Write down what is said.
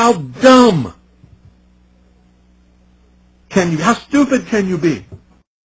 How dumb can you, how stupid can you be?